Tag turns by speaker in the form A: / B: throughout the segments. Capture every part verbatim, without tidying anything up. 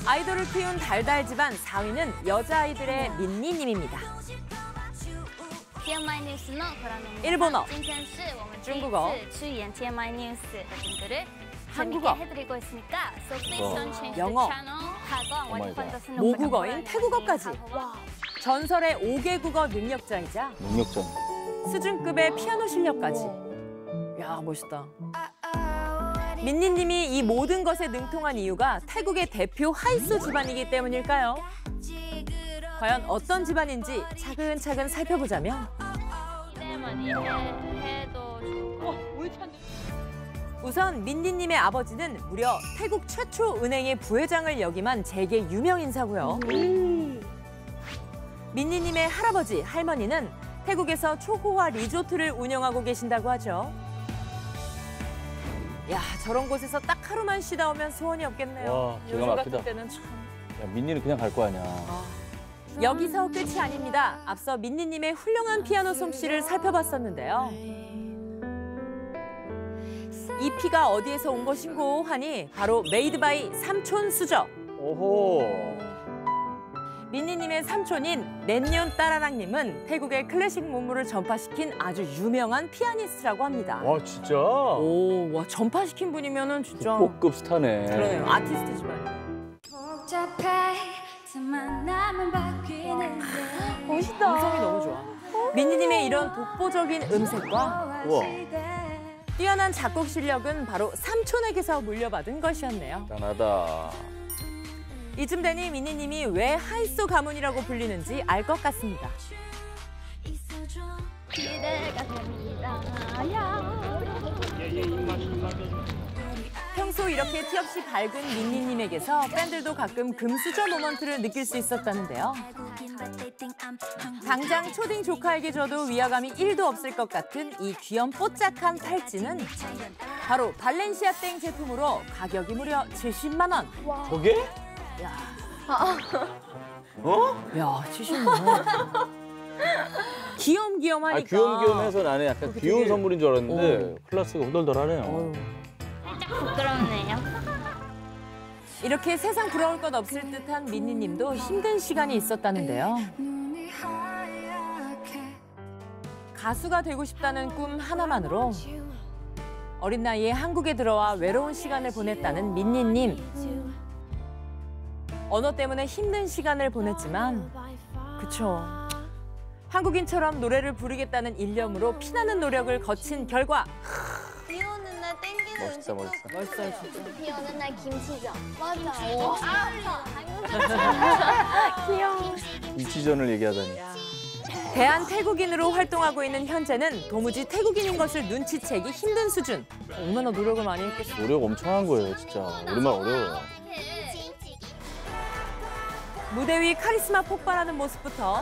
A: 아이돌을 키운 달달 집안 사 위는 여자아이들의 민니님입니다. 일본어, 중국어, 한국어, 영어, 모국어인 태국어까지. 전설의 오 개 국어 능력자이자
B: 능력자.
A: 수준급의 피아노 실력까지. 야, 멋있다. 민니님이 이 모든 것에 능통한 이유가 태국의 대표 하이소 집안이기 때문일까요? 과연 어떤 집안인지 차근차근 살펴보자면 우선 민니님의 아버지는 무려 태국 최초 은행의 부회장을 역임한 재계 유명 인사고요. 민니님의 할아버지, 할머니는 태국에서 초호화 리조트를 운영하고 계신다고 하죠. 야, 저런 곳에서 딱 하루만 쉬다 오면 소원이 없겠네요.
B: 와, 기가
A: 요즘
B: 막히다.
A: 같은 때는 참.
B: 야, 민니는 그냥 갈 거 아니야.
A: 아. 여기서 끝이 아닙니다. 앞서 민니님의 훌륭한 피아노 솜씨를 살펴봤었는데요. 이 피가 어디에서 온 것인고 하니 바로 메이드 바이 삼촌 수저.
B: 오호.
A: 민니님의 삼촌인 넷년 따라랑님은 태국의 클래식 문물을 전파시킨 아주 유명한 피아니스트라고 합니다.
B: 와, 진짜?
A: 오, 와, 전파시킨 분이면은 진짜.
B: 국보급 스타네.
A: 그러네요, 아티스트지만. 멋있다. 음성이 너무 좋아. 민니님의 이런 독보적인 음색과
B: 우와.
A: 뛰어난 작곡 실력은 바로 삼촌에게서 물려받은 것이었네요.
B: 대단하다.
A: 이쯤 되니 민니님이 왜 하이소 가문이라고 불리는지 알 것 같습니다. 기대가 됩니다. 평소 이렇게 티 없이 밝은 민니님에게서 팬들도 가끔 금수저 모먼트를 느낄 수 있었다는데요. 당장 초딩 조카에게 줘도 위화감이 일도 없을 것 같은 이 귀염뽀짝한 팔찌는 바로 발렌시아 땡 제품으로 가격이 무려 칠십만 원.
B: 저게?
A: 야.
B: 어?
A: 야, 칠십만 원. 귀염귀염하니까.
B: 아, 귀염귀염해서 나는 약간 귀여운 되게... 선물인 줄 알았는데 오. 클래스가 후덜덜하네요.
A: 어휴.
C: 살짝 부끄럽네요.
A: 이렇게 세상 부러울 것 없을 듯한 민니님도 힘든 시간이 있었다는데요. 가수가 되고 싶다는 꿈 하나만으로 어린 나이에 한국에 들어와 외로운 시간을 보냈다는 민니님. 언어 때문에 힘든 시간을 보냈지만 그쵸. 한국인처럼 노래를 부르겠다는 일념으로 피나는 노력을 거친 결과
C: 비 오는 날 땡기는
B: 멋있다, 멋있다.
A: 멋있어요, 진짜.
C: 비 오는 날 김치전. 맞아.
A: 귀여워.
B: 김치전을 얘기하다니.
A: 대한 태국인으로 활동하고 있는 현재는 도무지 태국인인 것을 눈치채기 힘든 수준. 얼마나 노력을 많이 했겠어요.
B: 노력 엄청 한 거예요, 진짜. 우리말 어려워요.
A: 무대 위 카리스마 폭발하는 모습부터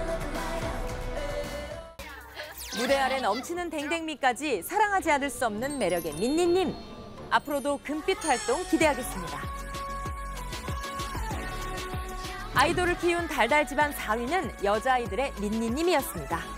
A: 무대 아래 넘치는 댕댕미까지 사랑하지 않을 수 없는 매력의 민니님. 앞으로도 금빛 활동 기대하겠습니다. 아이돌을 키운 달달 집안 사 위는 여자아이들의 민니님이었습니다.